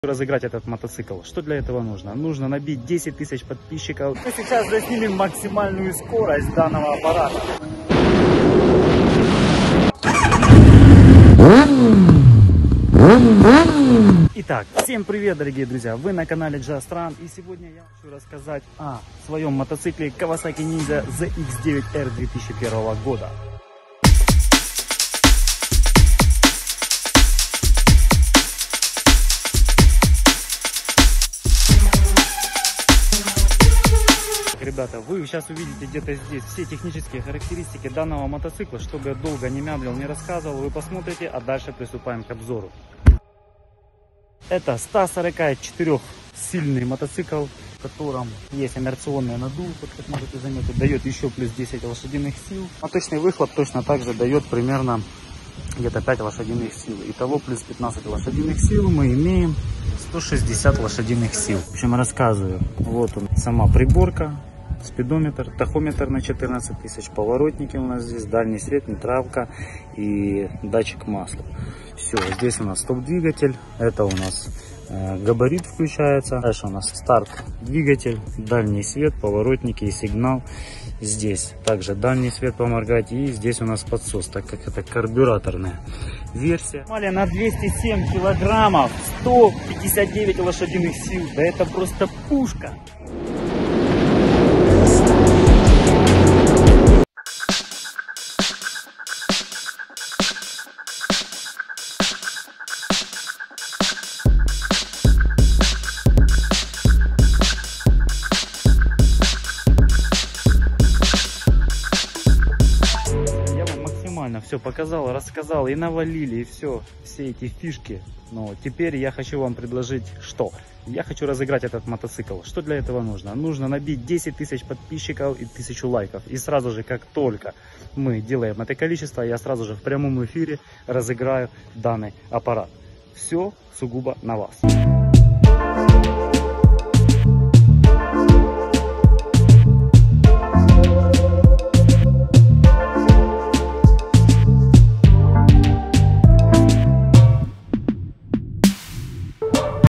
Разыграть этот мотоцикл. Что для этого нужно? Нужно набить 10 тысяч подписчиков. Мы сейчас заснимем максимальную скорость данного аппарата. Итак, всем привет, дорогие друзья! Вы на канале Just Run, и сегодня я хочу рассказать о своем мотоцикле Kawasaki Ninja ZX9R 2001 года. Ребята, вы сейчас увидите где-то здесь все технические характеристики данного мотоцикла. Чтобы я долго не мямлил, не рассказывал, вы посмотрите, а дальше приступаем к обзору. Это 144-сильный мотоцикл, в котором есть инерционный наддув, как можете заметить, дает еще плюс 10 лошадиных сил. Моточный выхлоп точно так же дает примерно где-то 5 лошадиных сил. Итого плюс 15 лошадиных сил мы имеем 160 лошадиных сил. В общем, рассказываю. Вот он, сама приборка. Спидометр, тахометр на 14 тысяч, поворотники у нас здесь, дальний свет, нейтралка и датчик масла. Все, здесь у нас стоп-двигатель, это у нас габарит включается, дальше у нас старт, двигатель, дальний свет, поворотники и сигнал. Здесь также дальний свет поморгать, и здесь у нас подсос, так как это карбюраторная версия. На 207 килограммов, 159 лошадиных сил, да это просто пушка. Все показал, рассказал, и навалили, и все эти фишки. Но теперь я хочу вам предложить, что? Я хочу разыграть этот мотоцикл. Что для этого нужно? Нужно набить 10 тысяч подписчиков и 1000 лайков. И сразу же, как только мы делаем это количество, я сразу же в прямом эфире разыграю данный аппарат. Все сугубо на вас.